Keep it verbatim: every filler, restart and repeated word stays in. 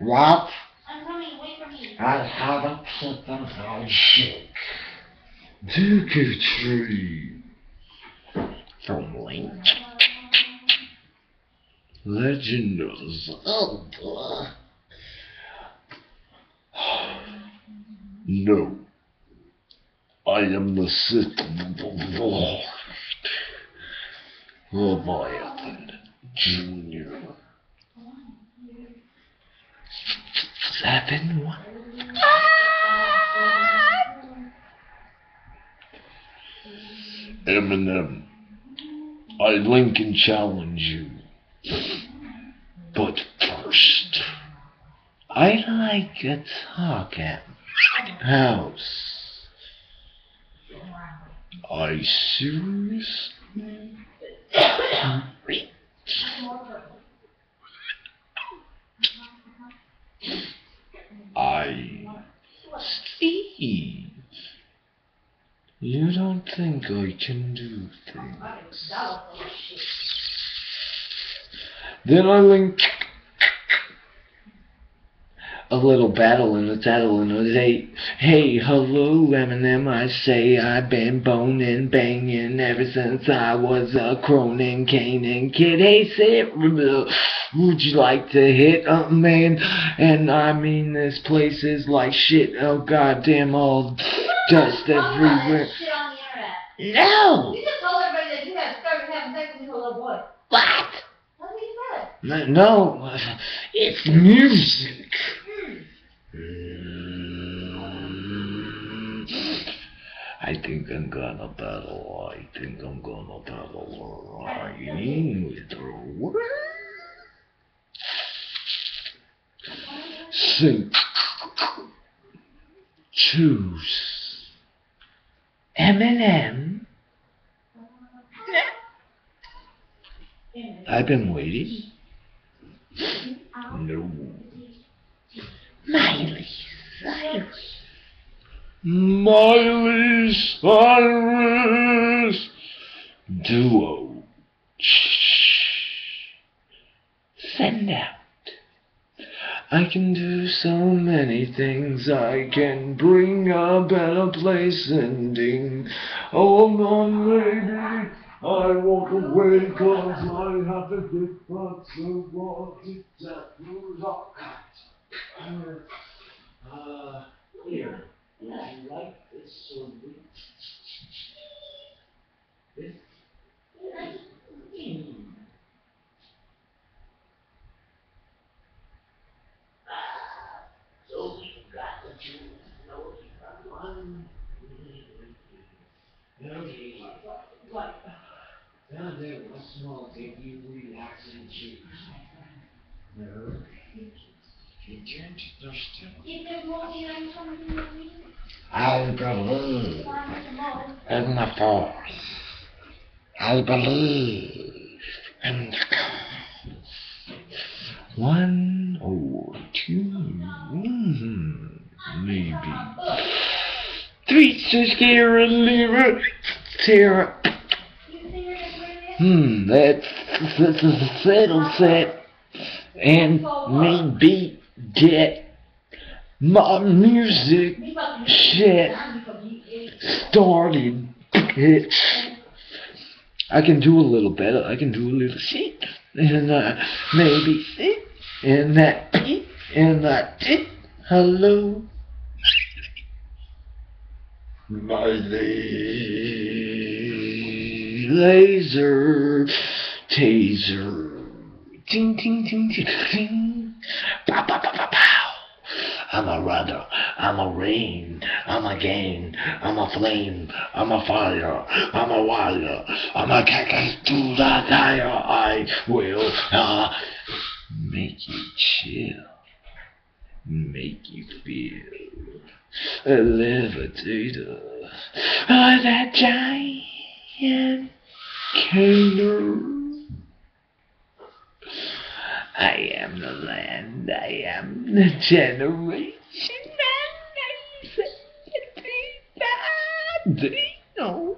What? I'm coming, wait for me. I have a chicken handshake. Take a tree. From Link. Legend of Zelda. No. I am the Sith Lord. Leviathan Junior Seven one. Eminem, I link and challenge you. But first, I like a talk at house. I seriously I Steve. You don't think I can do things? Then I link a little battle in the tattle and a day. Hey, hello, Eminem, I say I've been boning, banging ever since I was a cronin, caning kid. Hey, say would you like to hit a man? And I mean, this place is like shit. Oh, goddamn, all dust everywhere. Shit on the internet. No! You just told everybody that you have started having sex with your little boy. What? That's what you said. No, no, it's music. I think I'm gonna battle. I think I'm gonna battle Ryan with the word. Sink. Choose. Eminem. I've been waiting. No. Miley Cyrus. Miley Cyrus. Duo. Send out. I can do so many things. I can bring a better place ending. Oh, my lady, I walk away cause I have to get back to what it's at. Uh, here. Would you like this or this? This? So we got the two. No, we got one. Okay. What? Now there was small kicki, relaxing choose. No. You turned to the still. I believe in the force. I believe in the cause. One or two, mm-hmm, maybe. Three to scare a little Sarah. Hmm, that's, that's a settle set. And maybe get my music shit started. Bitch. I can do a little better. I can do a little shit. And uh, maybe sit in that pit and that tit. Hello. Miley. Laser. Taser. Ting ting ting ting ting. Pow pow pow pow pow. I'm a rudder, I'm a rain, I'm a gain, I'm a flame, I'm a fire, I'm a wire, I'm a cactus to the tire. I will uh, make you chill, make you feel a levitator, uh, that giant killer. I am the land, I am the generation, and I said it, no.